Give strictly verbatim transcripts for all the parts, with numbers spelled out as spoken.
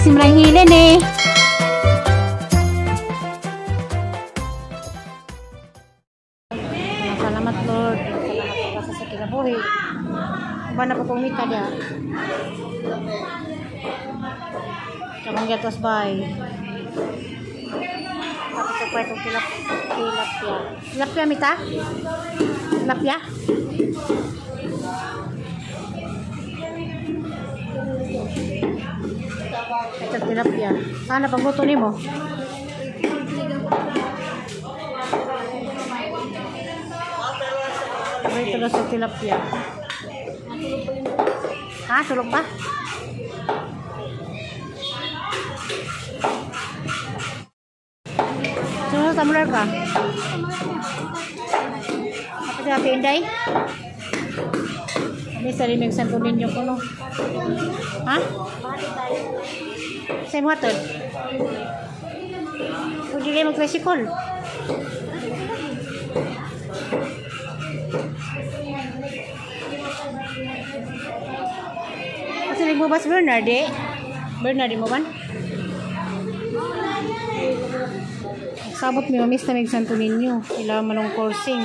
si Malang Hilin eh. Salamat Lord. Salamat po sa kinabuhi. Ba na po kumita dia. Kamang gatos bay. Tapos po itong tilap tilapia. Tilapia mita? Tilapia? Ito tilapia. Sana pagluto nimo. Ito na sa tilapia. Ha? Tulog pa? Sunod, tamular ka? Apa si Happy Inday? Ini sa limig santo ninyo ko, no? Ha? Sa'yo mo hatod? Kung di kayo mag-tricycle? Kasi mo ba si Bernard eh? Bernard mo ba? Sabot mi mamis na may Santo Niño. Ila manong coursing.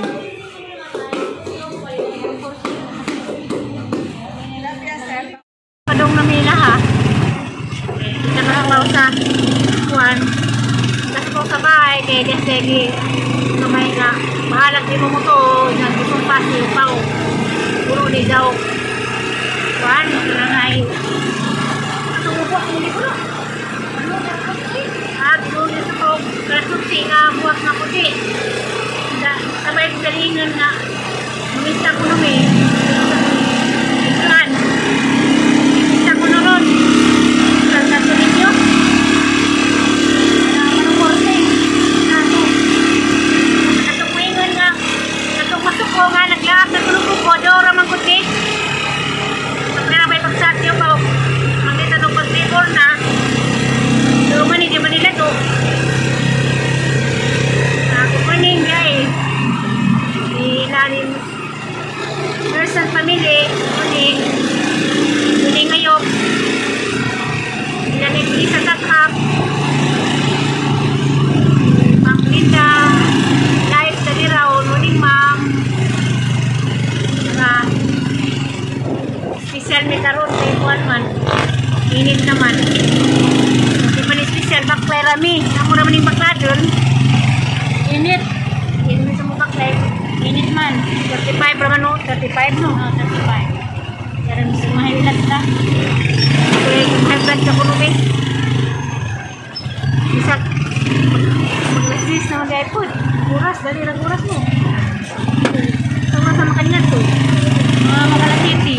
Padong na mila ha. Kita nakakaw sa kuwan. Kasi ko sa bahay kaya desegi kamay na mahalag di mo mo to nagusong pasi pao. Puro ni daw. Kuwan, nanay. Atong upo ang muli ko no? Ah, ginunin sa ko. Karasuti nga buwak nga puti. Sabay galingan nga. Mamista ko namin. Ikuan. Mamista ko na ron. Sa Santo Niño. Manong morning. Atong maingon nga. Atong masuko nga. Naglaak na tulog ko. Dora man puti. Pagkira may pagsatyo pa. Magkita nung pag-labor na. Tulungan ni di Manila to. Good morning guys. Ilalim Person family. Morning. Morning ngayon. Ilalim Lisa Takhap. Ma'am Linda. Live sa Liraon. Morning ma'am. Saka special may karoon sa ikuan man. Init naman. Hindi pa ni special baklera mi. Ako naman yung bakla dun. Init. Init sa mukha clay. Init man. thirty-five naman no? thirty-five no? Oo, thirty-five. Kaya rin sa mahilat ka. Kaya yung hagdan ka po nubi. Isa. Mag-resist na mag-iPod. Uras. Dali lang uras mo. Sama-sama kanina to. Mga makalatiti.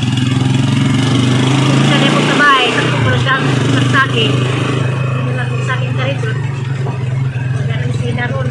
Isa na po sa bahay. Tapos ko lang nagsagin. Hindi lang nagsagin ka rito. Kaya rin sila ron.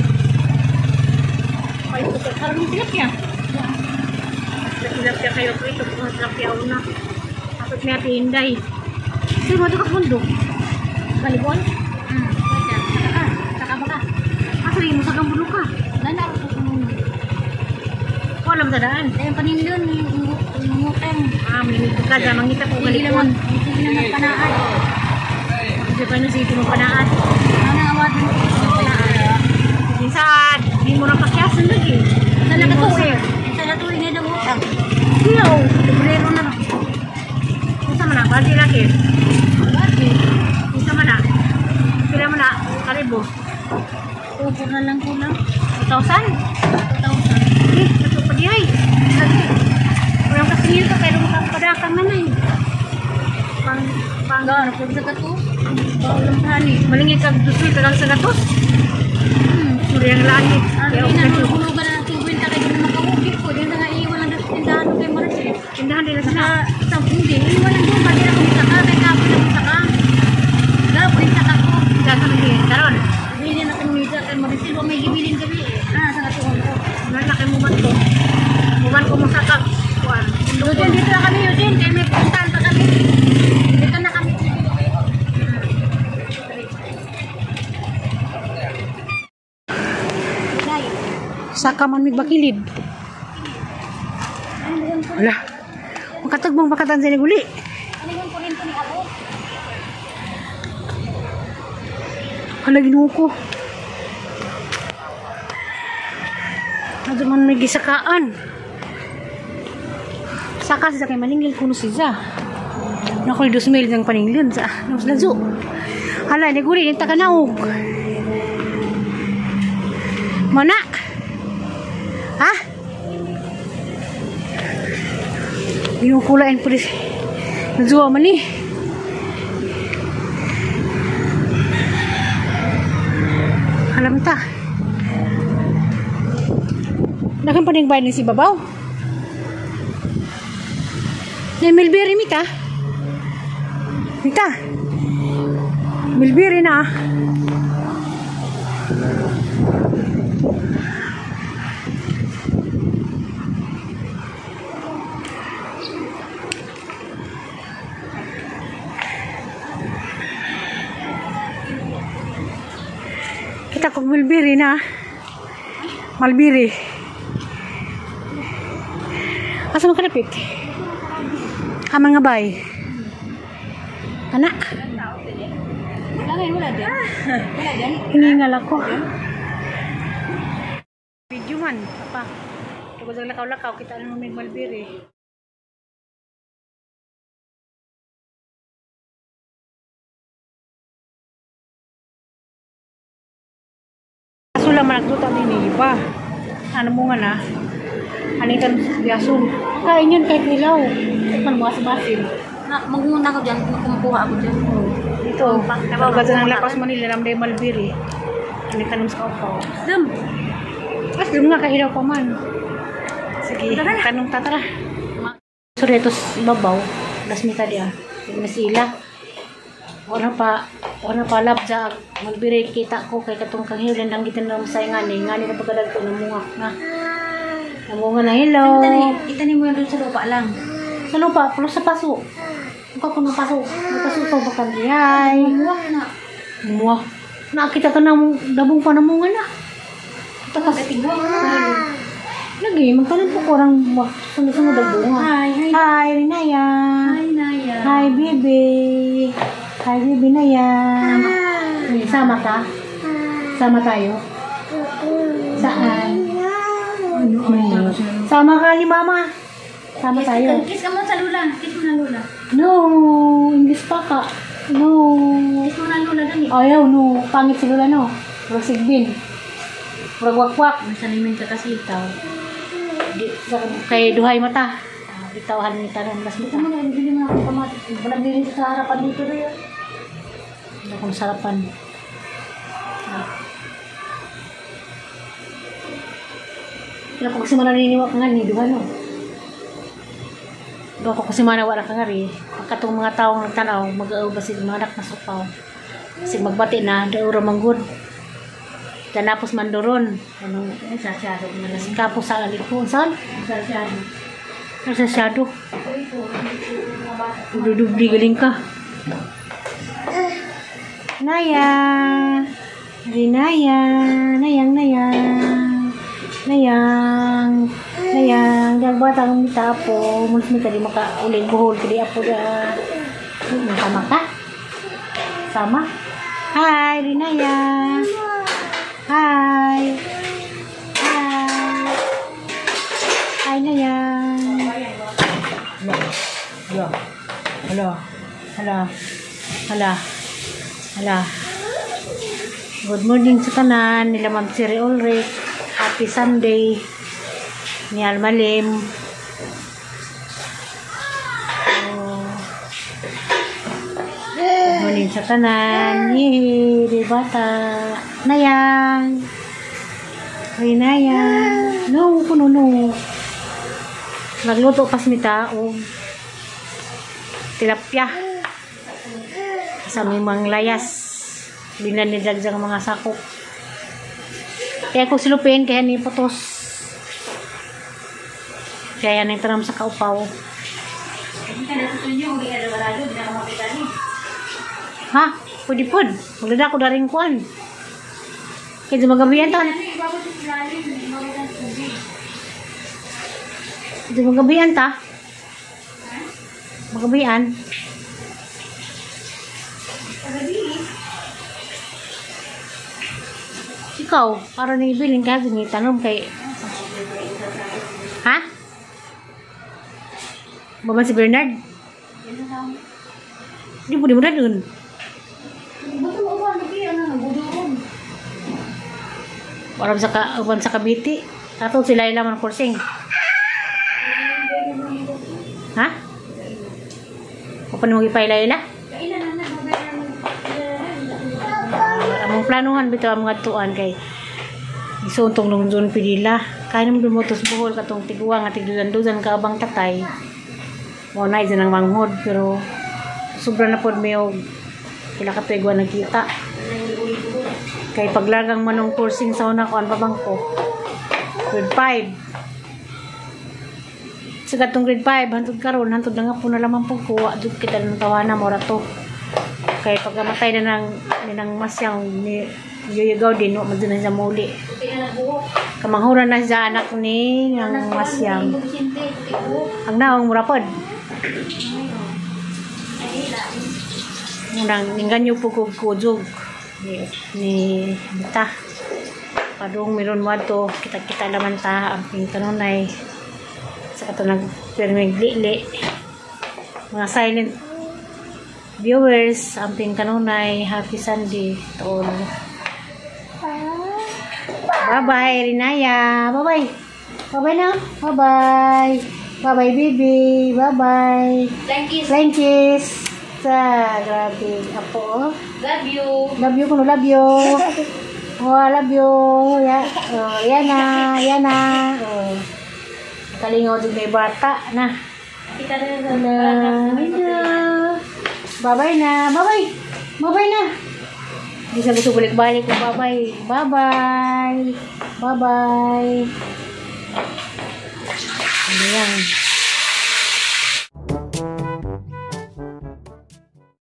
Parang yung tilapia. Tilapia kayo po ito. Tilapia una. Kapit may Happy Inday. Sino mo ito kapundo? Balibon? Hmm. Saka. Saka ba ka? Asali mo sa kambulo ka. Nana ako sa kambulo. Wala mo sa daan. Ayun paninilon. Munguteng. Ah, minito ka. Mangita po balibon. Hindi naman panaan. Kasi pa na sige mo panaan. Ano ang awad mo? Panaan. Minsan, hindi mo na pakyasan lagi. Sa nakatuwi. Sa nakatuwi na daw utang. Siyaw. Librero na lang. Isa man na. Bati lagi. Bati. Isa man na. Sila man na. Karibo. Tupo na lang kulang. two thousand? two thousand. Eh, ito pa di ay. Lagi. Walang kasingil ka pero makapadakang na na eh. Pang, pang, gano'n. Pag sa gatos. Bawang hani. Malingit kag dusul tagal sa gatos. Suri yang langit. Kaya okay na hulugan na tubuin ta kay di makahugit ko. Diyan nga iwan lang sa tindahan kay Maricel. Tindahan din sa sa hindi iwan lang doon pati ako sa ka kay kapo na sa ka. Gapoy sa ka ko. Dagan din karon. Bili na kay Mita kay Maricel may gibilin gabi. Ah sa katuon ko. Wala kay mo man ko. Muman ko mo sa ka. Kuan. Doon dito na kami yun kay may puntahan pa kami. Dito na kami. Saka man mig bakilid. Wala. Makatagbong makatan sa guli. Hala, ginuo ko. Ano man may gisakaan. Saka sa kay maningil kuno siya. Nakoy dos mil ng paningilon sa nos lazo. Hala, ni guri ni takanaog. Mana? Ha? Yung kulain po rin. Nazuwa man eh. Alam ta. Nakan pa rin bayan si Babaw. Na Milberry Mita. Mita. Milberry na. Kita kong Milberry na. Malbiri. Asa mo kanapit? Kamang nga bay. Anak. Wala din, wala din. Wala din. Hiningal ako. Video man. Papa. Kapag ang lakaw-lakaw, kita na namin Malbiri. Kaso lang managluto din ni iba. Ano mo nga na? Anitan sa biyasun. Kain yun kahit nilaw. Man mo asibasin. Na, magmuna ko dyan, kumukuha ako dyan. Dito. Kapag ng lakas Manila, namday Malbiri. Anitan sa kaupaw. Dum. Mas dum nga kahilaw pa man. Sige, tanong tatara. Sorry, ito babaw. Lasmita dia. Hindi na sila. Wala pa, wala pa labja. Malbiri kita ko kay katong kanghilan lang kita na masayangan eh. Nga nila pagkadag ko namungak na. Namunga na hello. Itanim, itanim mo yun sa lupa lang. Sa lupa, pero sa paso. Muka ko ng paso. May paso pa bakal. Yay. Muwak na. Muwak. Nakakita ka na dabong pa namunga na. Tapos, tigwak na. Lagi, magtanong po ko orang sunod-sunod ang bunga. Hi, hi. Hi, Rinaya. Hi, Naya. Hi, baby. Hi, baby Naya. Sama. Sama ka? Sama tayo? Saan? Hmm. Sama ka ni Mama. Sama tayo. Kiss ka mo sa lula. Kiss mo na lula. No, English pa ka. No. Kiss mo na lula dali. Ayaw, no. Pangit si Lula, no. Rosigbin. Wag-wak-wak. Masalimin ka kasi itaw. Di, kay duhay mata. Bitawahan ni tanan mas Ito mo na, bili mo na akong kamatis. Nagdili sa harapan dito rin. Ano kung sarapan. Kaya ko kasi mananiniwak nga ni duha no. Doon ko kasi manawala ka nga rin. Pagkatong mga taong nagtanaw, mag-aaw ba sila mga anak na supaw. Kasi magbati na, daura manggod. Tanapos mandoron. Anong Ay, sasyado mo na. kapos sa alikon. Saan? Sasyado. Nasasyado. Dudubli galing ka. Naya. Rinaya. Nayang, nayang. Nayang. Nayang. Diyang batang mita po. Mulis mita di maka-uling buhol. Kadi apo da. Sama ka? Sama? Hi, Rinaya. Hi. Hi. Hi, Nayang. Hala. Hala. Hala. Hala. Hala. Good morning sa tanan. Nila Ma'am Siri Ulrich. Happy Sunday. Ni Almalim. Oh. Good morning sa tanan. Yee, di bata. Nayang. Ay, Nayang. No, kuno, no. Nagluto pas mita o tilapia sa may mga layas binanidagjang mga sakop kaya ko silupin kaya ni putos kaya nang tanam sa kaupaw ha pwede pod magdada ko daring kuan kaya magabihan ta Di magabihan ta? Magabihan? ikaw, para ni bilin ka, ni tanong kay... Ha? Baman si Bernard? Di mo, di mo na dun. Bato mo ba? Nagkaya na, nagbudoon. Waram sa, ka, uban sa Kabiti. Ato sila ilaman kursing. Ha? O pa nung ipailayla? Kailan na nagbudoon? Uh, among planuhan bitaw ang mga tuan kay isuntong nung doon pidila. Kaya naman dumutos buhol katong tiguwa nga tigdudan-dudan ka abang tatay. Mo na izin ang manghod pero sobra na pod may og pila ka tuigwa nagkita. Kay paglagang manong coursing sa una ko an pa bangko. Grade five. Sa katong grade five hantod karon hantod na nga po na lamang po kuha jud kita ng tawana mo ra to. Kay pagkamatay na ng ninang masyang ni Yoyagaw din wa man din sa muli. Kamanghuran na sa anak ni ng masyang. Ang naong murapod. Nang ningganyo po kog kujog ni ni bita. Padung meron wadto kita-kita laman ta ang ping kanunay sa katunang permig li mga silent viewers ang ping kanunay happy Sunday to all. Bye bye Rinaya. Bye bye. Bye bye na. Bye bye. Bye bye baby. Bye bye. Thank you. Thank you. Sa grabe apo. Love you. Love you kuno love you. Oh, love you. Ya. Oh, yan na, yan na. Oh. Kalingaw din may bata na. Kita na Na. Bye-bye na. Bye-bye. Bye-bye na. Hindi sa gusto balik-balik. Bye-bye. Bye-bye. Bye-bye. Ano yan?